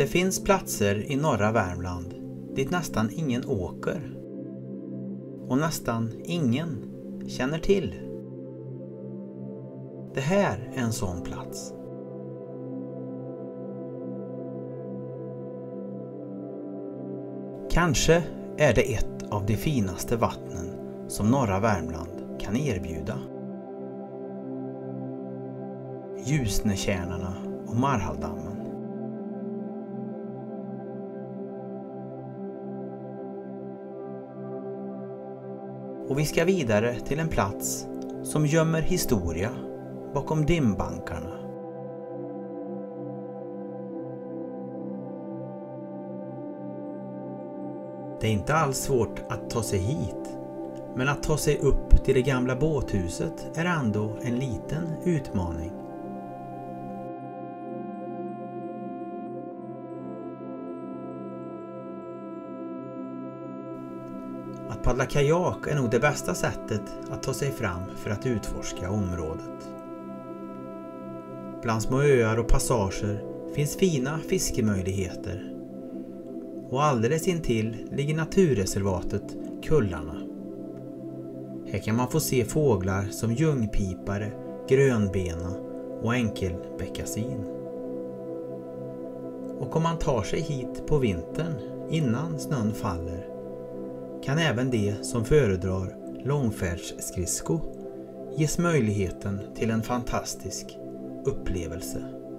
Det finns platser i norra Värmland dit nästan ingen åker och nästan ingen känner till. Det här är en sån plats. Kanske är det ett av de finaste vattnen som norra Värmland kan erbjuda. Ljusnetjärnarna och Marhaldammen. Och vi ska vidare till en plats som gömmer historia bakom dimbankarna. Det är inte alls svårt att ta sig hit, men att ta sig upp till det gamla båthuset är ändå en liten utmaning. Att paddla kajak är nog det bästa sättet att ta sig fram för att utforska området. Bland små öar och passager finns fina fiskemöjligheter. Och alldeles intill ligger naturreservatet Kullarna. Här kan man få se fåglar som ljungpipare, grönbena och enkelbeckasin. Och om man tar sig hit på vintern innan snön faller kan även de som föredrar långfärdsskridsko ges möjligheten till en fantastisk upplevelse.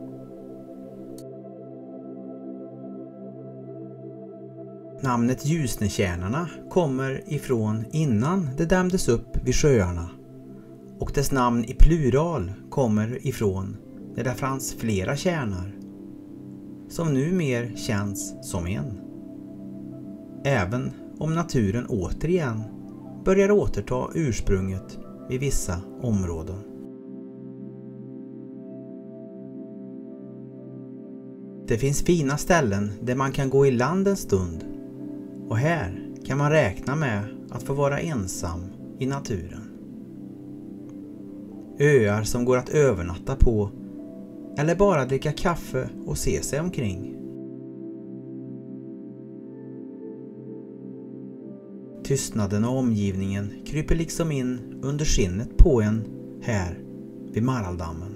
Namnet Ljusnetjärnarna kommer ifrån innan det dämdes upp vid sjöarna, och dess namn i plural kommer ifrån när det fanns flera tjärnar, som numera känns som en. Även om naturen återigen börjar återta ursprunget vid vissa områden. Det finns fina ställen där man kan gå i land en stund, och här kan man räkna med att få vara ensam i naturen. Öar som går att övernatta på eller bara dricka kaffe och se sig omkring. Tystnaden och omgivningen kryper liksom in under skinnet på en här vid Marhaldammen.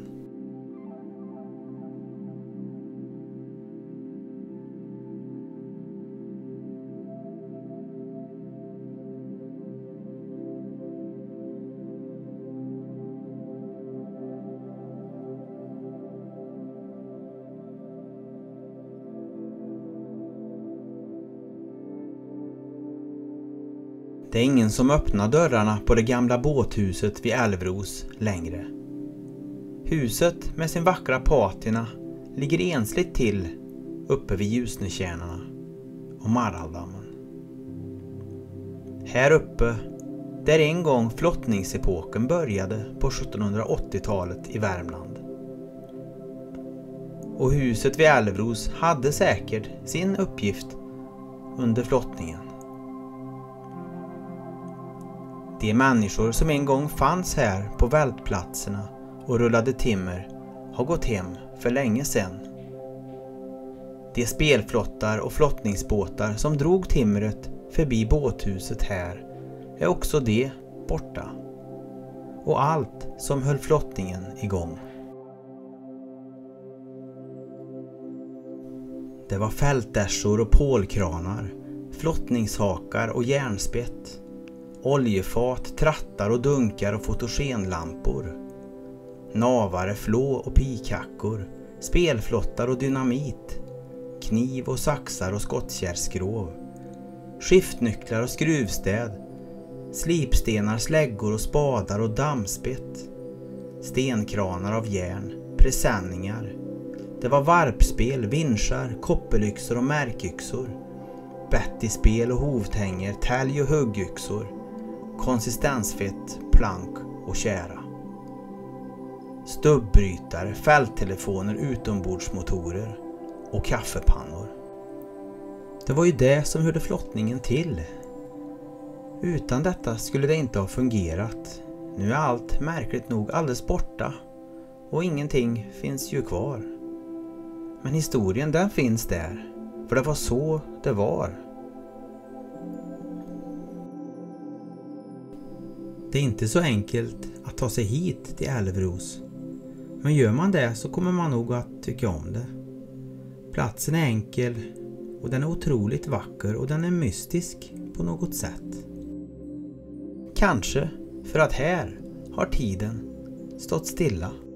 Det är ingen som öppnar dörrarna på det gamla båthuset vid Älvros längre. Huset med sin vackra patina ligger ensligt till uppe vid Ljusnetjärnarna och Marhaldammen. Här uppe, där en gång flottningsepoken började på 1780-talet i Värmland. Och huset vid Älvros hade säkert sin uppgift under flottningen. De människor som en gång fanns här på vältplatserna och rullade timmer har gått hem för länge sedan. De spelflottar och flottningsbåtar som drog timret förbi båthuset här är också de borta. Och allt som höll flottningen igång. Det var fältärsor och pålkranar, flottningshakar och järnspett. Oljefat, trattar och dunkar och fotogenlampor. Navare, flå och pikhackor, spelflottar och dynamit. Kniv och saxar och skottkärrskrov. Skiftnycklar och skruvstäd. Slipstenar, släggor och spadar och dammspett. Stenkranar av järn, presenningar. Det var varpspel, vinschar, koppelyxor och märkyxor. Bettispel och hovtänger, tälj och huggyxor. Konsistensfett, plank och kära. Stubbrytare, fälttelefoner, utombordsmotorer och kaffepannor. Det var ju det som hörde flottningen till. Utan detta skulle det inte ha fungerat. Nu är allt märkligt nog alldeles borta och ingenting finns ju kvar. Men historien den finns där, för det var så det var. Det är inte så enkelt att ta sig hit till Älvros. Men gör man det så kommer man nog att tycka om det. Platsen är enkel och den är otroligt vacker och den är mystisk på något sätt. Kanske för att här har tiden stått stilla.